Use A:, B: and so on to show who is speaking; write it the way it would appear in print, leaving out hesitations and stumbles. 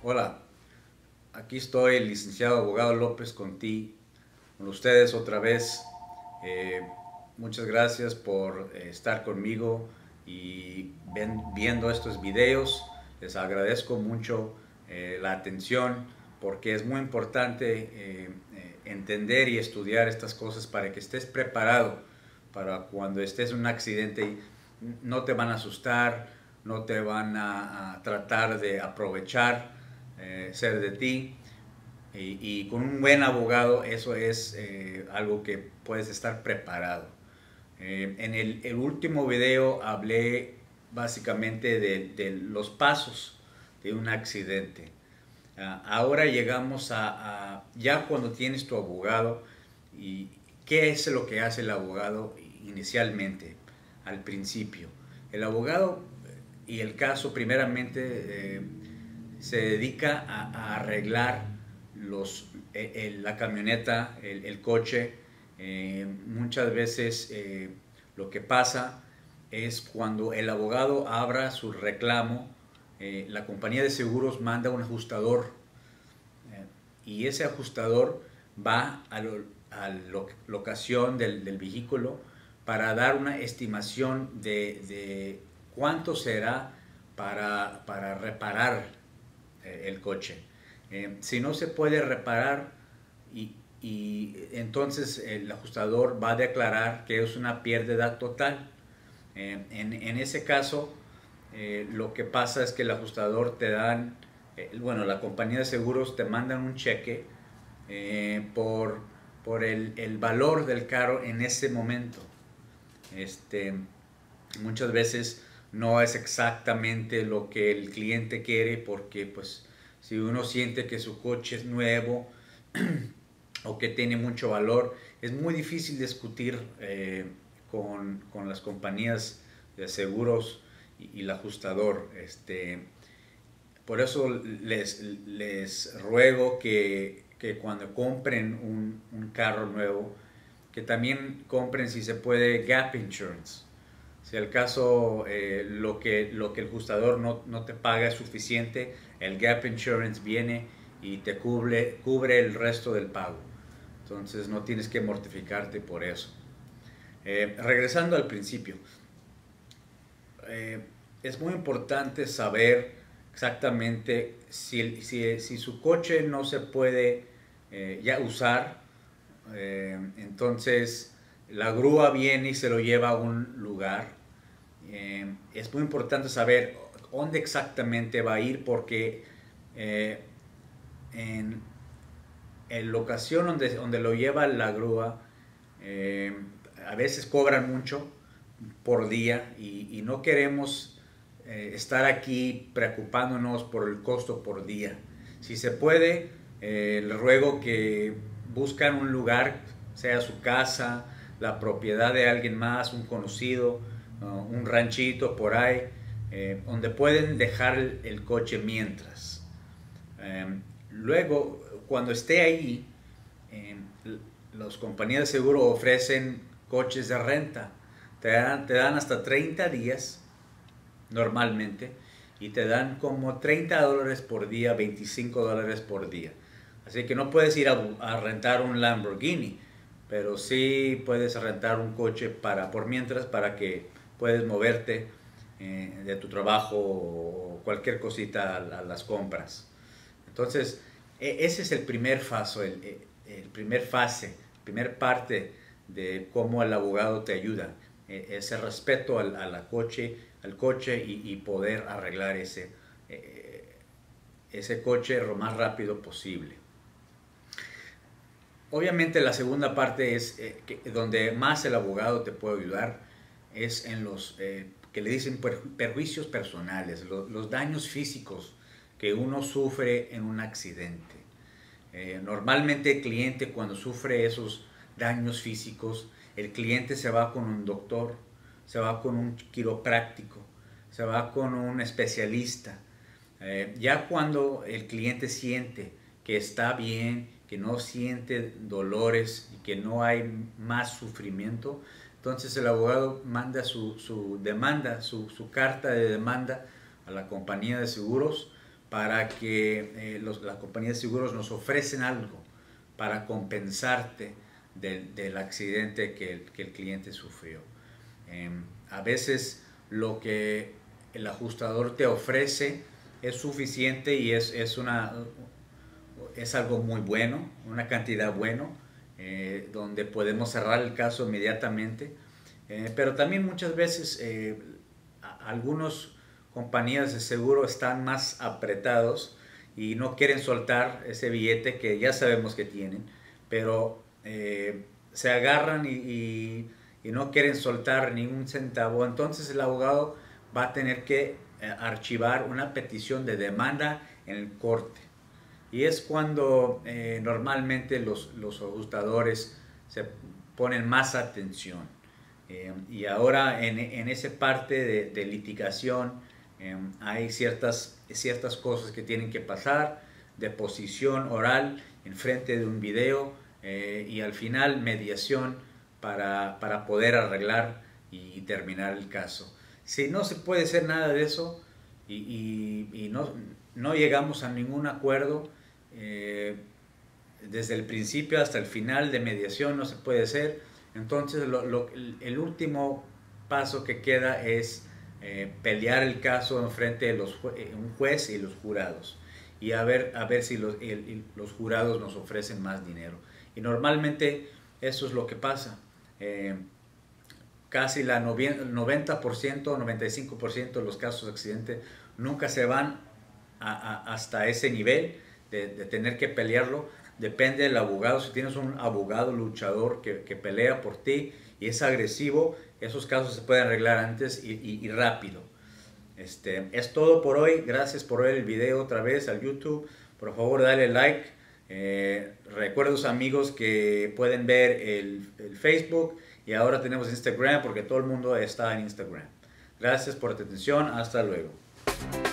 A: Hola, aquí estoy, el licenciado abogado López con ustedes otra vez. Eh, Muchas gracias por estar conmigo y viendo estos videos. Les agradezco mucho la atención porque es muy importante entender y estudiar estas cosas para que estés preparado para cuando estés en un accidente y no te van a asustar, no te van a tratar de aprovechar ser de ti. Y con un buen abogado eso es algo que puedes estar preparado. En el último video hablé básicamente de los pasos de un accidente. Ahora llegamos ya cuando tienes tu abogado y qué es lo que hace el abogado inicialmente, al principio. El abogado y el caso primeramente se dedica a arreglar la camioneta, el coche. Muchas veces lo que pasa es cuando el abogado abra su reclamo, la compañía de seguros manda un ajustador y ese ajustador va a la locación del vehículo para dar una estimación de cuánto será para reparar el coche. Si no se puede reparar y entonces el ajustador va a declarar que es una pérdida total. En ese caso, lo que pasa es que el ajustador te dan, bueno, la compañía de seguros te mandan un cheque por el valor del carro en ese momento. Este, Muchas veces no es exactamente lo que el cliente quiere porque pues si uno siente que su coche es nuevo o que tiene mucho valor, es muy difícil discutir con las compañías de seguros y el ajustador. Por eso les ruego que cuando compren un carro nuevo, que también compren, si se puede, gap insurance. Si al caso lo que el ajustador no te paga es suficiente, el gap insurance viene y te cubre el resto del pago. Entonces no tienes que mortificarte por eso. Regresando al principio, es muy importante saber exactamente si su coche no se puede ya usar, entonces la grúa viene y se lo lleva a un lugar. Es muy importante saber dónde exactamente va a ir porque eh, en, la ocasión donde lo lleva la grúa, eh, a veces cobran mucho por día y no queremos estar aquí preocupándonos por el costo por día. Si se puede, les ruego que buscan un lugar, sea su casa, la propiedad de alguien más, un conocido, un ranchito por ahí, donde pueden dejar el coche mientras. Luego, cuando esté ahí, eh, las compañías de seguro ofrecen coches de renta. Te dan hasta 30 días normalmente y te dan como $30 por día, $25 por día. Así que no puedes ir a rentar un Lamborghini, pero sí puedes rentar un coche por mientras para que puedes moverte de tu trabajo o cualquier cosita a las compras. Entonces, ese es el primer paso, el primer fase, primer parte de cómo el abogado te ayuda. Ese respeto al coche y poder arreglar ese coche lo más rápido posible. Obviamente la segunda parte es donde más el abogado te puede ayudar, es en los que le dicen perjuicios personales, los daños físicos que uno sufre en un accidente. Normalmente el cliente cuando sufre esos daños físicos, el cliente se va con un doctor, se va con un quiropráctico, se va con un especialista. Ya cuando el cliente siente que está bien, que no siente dolores y que no hay más sufrimiento, entonces el abogado manda su demanda, su carta de demanda a la compañía de seguros para que las compañías de seguros nos ofrecen algo para compensarte del accidente que el cliente sufrió. A veces lo que el ajustador te ofrece es suficiente y es algo muy bueno, una cantidad bueno, donde podemos cerrar el caso inmediatamente. Pero también muchas veces algunas compañías de seguro están más apretados y no quieren soltar ese billete que ya sabemos que tienen, pero se agarran y no quieren soltar ni un centavo. Entonces el abogado va a tener que archivar una petición de demanda en el corte. Y es cuando normalmente los ajustadores se ponen más atención. Y ahora en esa parte de litigación hay ciertas cosas que tienen que pasar, deposición oral en frente de un video y al final mediación para poder arreglar y terminar el caso. Si no se puede hacer nada de eso y no llegamos a ningún acuerdo, desde el principio hasta el final de mediación no se puede hacer, entonces el último paso que queda es pelear el caso en frente de un juez y los jurados y a ver si los jurados nos ofrecen más dinero. Y normalmente eso es lo que pasa. Casi el 90%, 95% de los casos de accidente nunca se van hasta ese nivel de tener que pelearlo. Depende del abogado. Si tienes un abogado luchador que pelea por ti y es agresivo, esos casos se pueden arreglar antes y rápido. Es todo por hoy. Gracias por ver el video otra vez al YouTube. Por favor, dale like. Recuerda a los amigos que pueden ver el Facebook y ahora tenemos Instagram porque todo el mundo está en Instagram. Gracias por tu atención. Hasta luego.